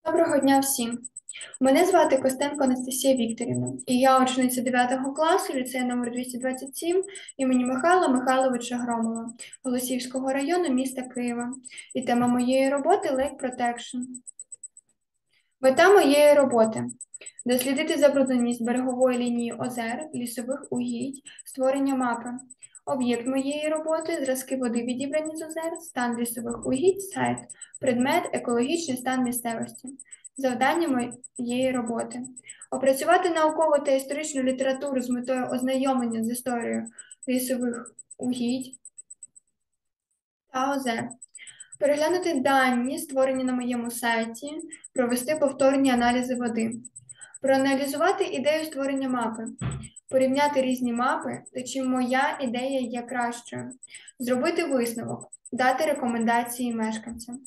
Доброго дня всім! Мене звати Костенко Анастасія Вікторівна, і я учениця 9 класу ліцею номер 227 імені Михайла Михайловича Громова Голосіївського району міста Києва. І тема моєї роботи – Lake Protection. Мета моєї роботи – дослідити забрудненість берегової лінії озер, лісових угідь, створення мапи. Об'єкт моєї роботи – зразки води, відібрані з озер, стан лісових угідь, сайт, предмет, екологічний стан місцевості. Завдання моєї роботи – опрацювати наукову та історичну літературу з метою ознайомлення з історією лісових угідь та озер. Переглянути дані, створені на моєму сайті, провести повторні аналізи води, проаналізувати ідею створення мапи, порівняти різні мапи та чи моя ідея є кращою, зробити висновок, дати рекомендації мешканцям.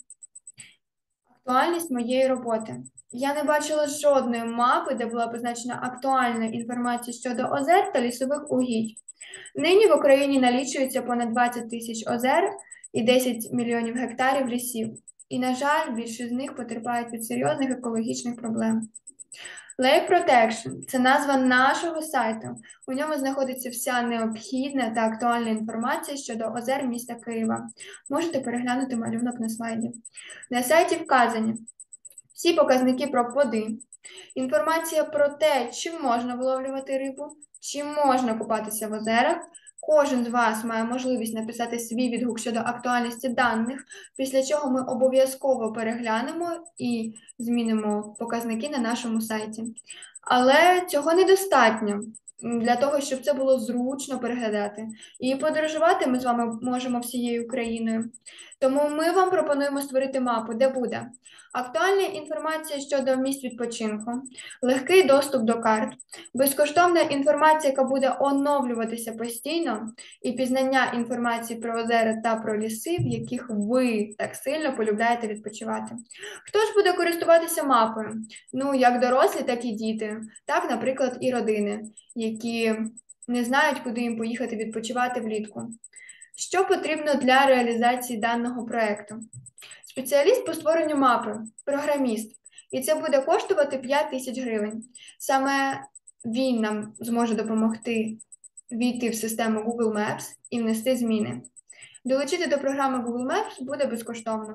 Актуальність моєї роботи. Я не бачила жодної мапи, де була позначена актуальна інформація щодо озер та лісових угідь. Нині в Україні налічується понад 20 тисяч озер і 10 мільйонів гектарів лісів. І, на жаль, більшість з них потерпають від серйозних екологічних проблем. Lake Protection – це назва нашого сайту. У ньому знаходиться вся необхідна та актуальна інформація щодо озер міста Києва. Можете переглянути малюнок на слайді. На сайті вказані всі показники про води, інформація про те, чи можна виловлювати рибу, чи можна купатися в озерах. Кожен з вас має можливість написати свій відгук щодо актуальності даних, після чого ми обов'язково переглянемо і змінимо показники на нашому сайті. Але цього недостатньо для того, щоб це було зручно переглядати. І подорожувати ми з вами можемо всією країною. Тому ми вам пропонуємо створити мапу, де буде актуальна інформація щодо місць відпочинку, легкий доступ до карт, безкоштовна інформація, яка буде оновлюватися постійно, і пізнання інформації про озера та про ліси, в яких ви так сильно полюбляєте відпочивати. Хто ж буде користуватися мапою? Ну, як дорослі, так і діти, так, наприклад, і родини, які не знають, куди їм поїхати відпочивати влітку. Що потрібно для реалізації даного проєкту? Спеціаліст по створенню мапи, програміст, і це буде коштувати 5 тисяч гривень. Саме він нам зможе допомогти війти в систему Google Maps і внести зміни. Долучити до програми Google Maps буде безкоштовно.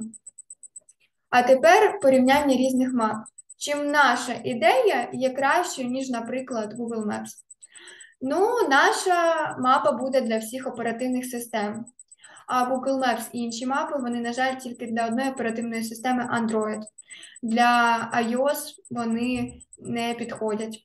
А тепер порівняння різних мап. Чим наша ідея є кращою, ніж, наприклад, Google Maps? Ну, наша мапа буде для всіх оперативних систем. А Google Maps і інші мапи, вони, на жаль, тільки для одної оперативної системи Android. Для iOS вони не підходять.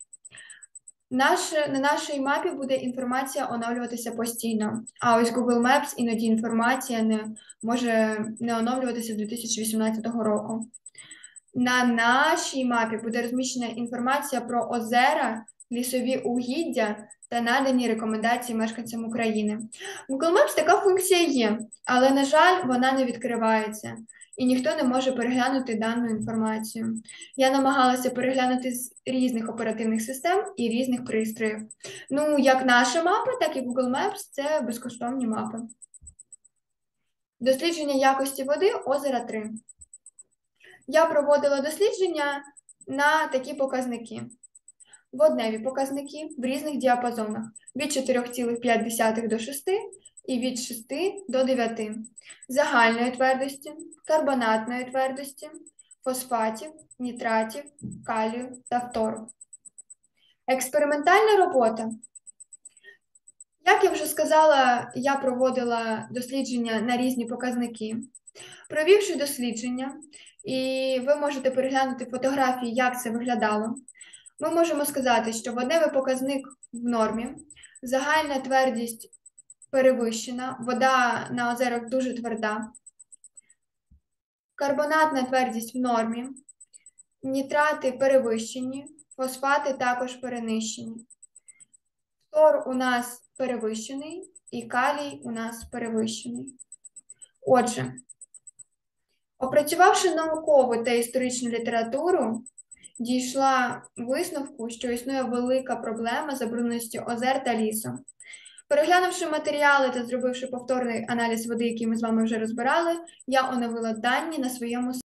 На нашій мапі буде інформація оновлюватися постійно. А ось Google Maps іноді інформація може не оновлюватися з 2018 року. На нашій мапі буде розміщена інформація про озера, лісові угіддя та надані рекомендації мешканцям України. В Google Maps така функція є, але, на жаль, вона не відкривається, і ніхто не може переглянути дану інформацію. Я намагалася переглянути з різних оперативних систем і різних пристроїв. Ну, як наша мапа, так і Google Maps – це безкоштовні мапи. Дослідження якості води озера 3. Я проводила дослідження на такі показники. Водневі показники в різних діапазонах від 4,5 до 6 і від 6 до 9, загальної твердості, карбонатної твердості, фосфатів, нітратів, калію та фтору. Експериментальна робота. Як я вже сказала, я проводила дослідження на різні показники. Провівши дослідження, і ви можете переглянути фотографії, як це виглядало, ми можемо сказати, що водневий показник в нормі, загальна твердість перевищена, вода на озерах дуже тверда, карбонатна твердість в нормі, нітрати перевищені, фосфати також перенищені. Фтор у нас перевищений і калій у нас перевищений. Отже, опрацювавши наукову та історичну літературу, дійшла висновку, що існує велика проблема забрудненості озер та лісу. Переглянувши матеріали та зробивши повторний аналіз води, який ми з вами вже розбирали, я оновила дані на своєму сайті.